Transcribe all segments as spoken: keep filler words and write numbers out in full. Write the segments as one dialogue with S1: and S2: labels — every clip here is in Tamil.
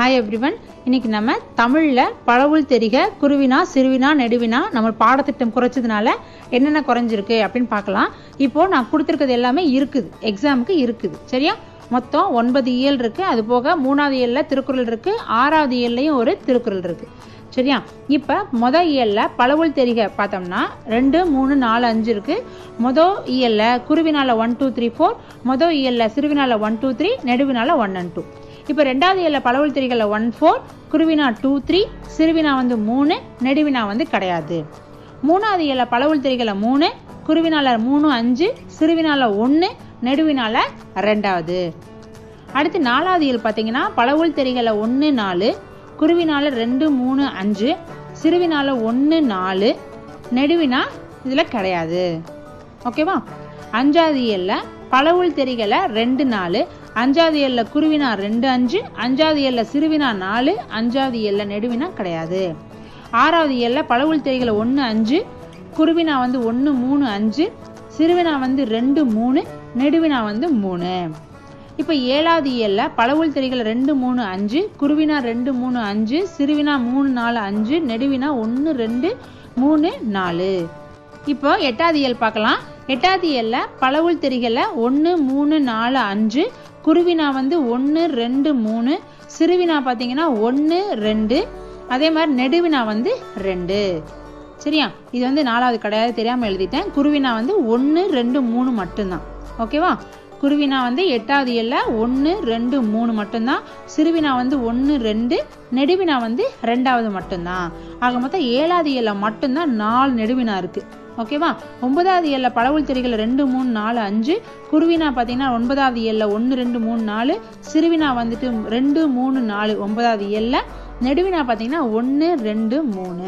S1: Hi everyone. இன்னைக்கு நம்ம தமிழ்ல பழவுள் தெரிக குருவினா சிறுவினா நெடுவினா நம்ம பாடத்திட்டம் குறைச்சதுனால என்னென்ன குறைஞ்சிருக்கு அப்படின்னு பார்க்கலாம். இப்போ நான் கொடுத்துருக்கிறது எல்லாமே இருக்குது, எக்ஸாமுக்கு இருக்குது. சரியா? மொத்தம் ஒன்பது இயல் இருக்கு. அது போக மூணாவது இயல்ல திருக்குறள் இருக்கு, ஆறாவது இயல்லையும் ஒரு திருக்குறள் இருக்கு. சரியா? இப்ப முத இயல்ல பழவுள் தெரிக பார்த்தோம்னா ரெண்டு மூணு நாலு அஞ்சு இருக்கு. மொதல் இயல்ல குருவினால ஒன் டூ த்ரீ ஃபோர், மொதல் இயல்ல சிறுவினால ஒன் டூ த்ரீ, நெடுவினால ஒன் அண்ட் டூ. இப்ப ரெண்டாவது இயல்ல பழவுள் தெரிகல ஒன் ஃபோர், குருவினா டூ த்ரீ, சிறுவினா வந்து மூணு, நெடுவினா வந்து கிடையாது. மூணாவது இயல்ல பழவுள் தெரிகல மூணு, குருவினால மூணு அஞ்சு, சிறுவினால ஒன்னு, நெடுவினால ரெண்டாவது. அடுத்து நாலாவது இயல் பாத்தீங்கன்னா பழவுள் தெரிகல ஒன்னு நாலு, குருவினால ரெண்டு மூணு அஞ்சு, சிறுவினால ஒன்னு நாலு, நெடுவினா இதுல கிடையாது. ஓகேவா? அஞ்சாவது இயல்ல பழவுள் தெரிகல ரெண்டு நாலு, அஞ்சாவது இயல்ல குருவினா ரெண்டு அஞ்சு, அஞ்சாவது இயல்ல சிறுவினா நாலு, அஞ்சாவது இயல்ல நெடுவினா கிடையாது. ஆறாவது இயல்ல பழவுள் தெரிகல ஒன்னு அஞ்சு, குருவினா வந்து ஒன்னு மூணு அஞ்சு, சிறுவினா வந்து ரெண்டு மூணு, நெடுவினா வந்து மூணு. இப்ப ஏழாவது இயல்ல பழவுள் தெரிகல ரெண்டு மூணு அஞ்சு, குருவினா ரெண்டு மூணு அஞ்சு, சிறுவினா மூணு நாலு அஞ்சு, நெடுவினா ஒன்னு ரெண்டு மூணு நாலு. இப்போ எட்டாவது இயல் பார்க்கலாம். எட்டாவது இயல்ல பழவுள் தெரிகல ஒன்னு மூணு நாலு அஞ்சு, குருவினா வந்து ஒன்னு ரெண்டு மூணு, சிறுவினா பாத்தீங்கன்னா ஒன்னு ரெண்டு, அதே மாதிரி நெடுவினா வந்து ரெண்டு. சரியா? இது வந்து நாலாவது கிடையாது, தெரியாம எழுதிட்டேன். குருவினா வந்து ஒன்னு ரெண்டு மூணு மட்டும்தான். ஓகேவா? குருவினா வந்து எட்டாவது இயல்ல ஒன்னு ரெண்டு மூணு மட்டும்தான், சிறுவினா வந்து ஒன்னு ரெண்டு, நெடுவினா வந்து ரெண்டாவது மட்டும்தான். ஆக மொத்தம் ஏழாவது இயல்ல மட்டும்தான் நாலு நெடுவினா இருக்கு. ஓகேவா? ஒன்பதாவது இயல்ல பழவுள் தெரிகல ரெண்டு மூணு நாலு அஞ்சு, குருவினா பாத்தீங்கன்னா ஒன்பதாவது இயல்ல ஒன்னு ரெண்டு மூணு நாலு, சிறுவினா வந்துட்டு ரெண்டு மூணு நாலு ஒன்பதாவது இயல்ல, நெடுவினா பாத்தீங்கன்னா ஒன்னு ரெண்டு மூணு.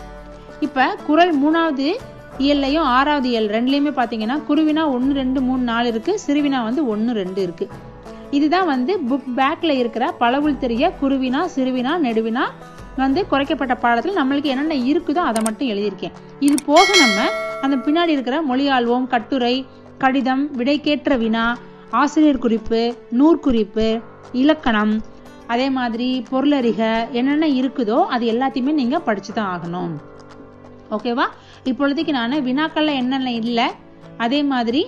S1: இப்ப குறள் மூணாவது இயல்லையும் ஆறாவது இயல் ரெண்டுலயுமே பாத்தீங்கன்னா குருவினா ஒன்னு ரெண்டு மூணு நாலு இருக்கு, சிறுவினா வந்து ஒன்னு ரெண்டு இருக்கு. இதுதான் வந்து புக் பேக்ல இருக்கிற பழவுள் தெரிய குருவினா சிறுவினா நெடுவினா வந்து குறைக்கப்பட்ட பாடத்துல நம்மளுக்கு என்னென்ன இருக்குதோ அதை மட்டும் எழுதியிருக்கேன். இது போக நம்ம அந்த பின்னாடி இருக்கிற மொழியாழ்வோம், கட்டுரை, கடிதம், விடைக்கேற்ற வினா, ஆசிரியர் குறிப்பு, நூற்குறிப்பு, இலக்கணம், அதே மாதிரி பொருளறிக என்னென்ன இருக்குதோ அது எல்லாத்தையுமே நீங்க படிச்சுதான் ஆகணும். ஓகேவா? இப்பொழுதைக்கு நான் வினாக்கள்ல என்னென்ன இல்லை, அதே மாதிரி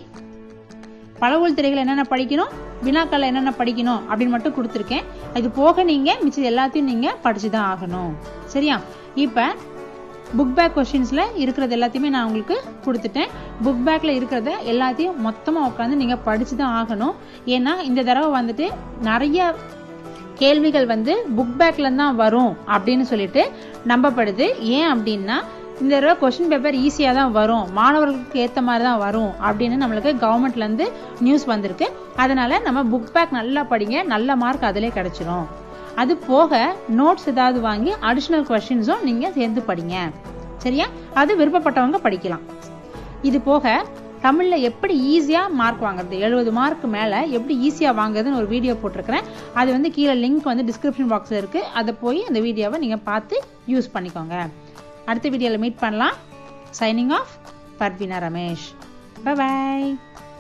S1: பழவுள் திரைகள் என்னென்ன படிக்கணும், வினாக்கள்ல என்னென்ன படிக்கணும் அப்படின்னு மட்டும் கொடுத்துருக்கேன். இது போக நீங்க மிச்சம் எல்லாத்தையும் நீங்க படிச்சுதான் ஆகணும். சரியா? இப்ப புக் பேக் கொஸ்டின்ஸ்ல இருக்கிறது எல்லாத்தையுமே நான் உங்களுக்கு கொடுத்துட்டேன். புக் பேக்ல இருக்கிறத எல்லாத்தையும் மொத்தமா உட்காந்து நீங்க படிச்சுதான் ஆகணும். ஏன்னா இந்த தடவை வந்துட்டு நிறைய கேள்விகள் வந்து புக் பேக்ல தான் வரும் அப்படின்னு சொல்லிட்டு நம்பப்படுது. ஏன் அப்படின்னா இந்த தடவை கொஸ்டின் பேப்பர் ஈஸியா தான் வரும், மாணவர்களுக்கு ஏற்ற மாதிரி தான் வரும் அப்படின்னு நம்மளுக்கு கவர்மெண்ட்ல இருந்து நியூஸ் வந்திருக்கு. அதனால நம்ம புக் பேக் நல்லா படிங்க, நல்ல மார்க் அதிலே கிடைச்சிரும். அது போக நோட்ஸ் ஏதாவது வாங்கி அடிஷனல் கொஸ்டின்ஸும் நீங்க சேர்ந்து படிங்க. சரியா? அது விருப்பப்பட்டவங்க படிக்கலாம். இது போக தமிழ்ல எப்படி ஈஸியா மார்க் வாங்குறது, எழுபது மார்க் மேல எப்படி ஈஸியா வாங்குறதுன்னு ஒரு வீடியோ போட்டிருக்கிறேன். அது வந்து கீழே லிங்க் வந்து டிஸ்கிரிப்ஷன் பாக்ஸ்ல இருக்கு. அதை போய் அந்த வீடியோவை நீங்க பார்த்து யூஸ் பண்ணிக்கோங்க. அடுத்த வீடியோல மீட் பண்ணலாம். Signing off, Parveena Ramesh. Bye பாய்.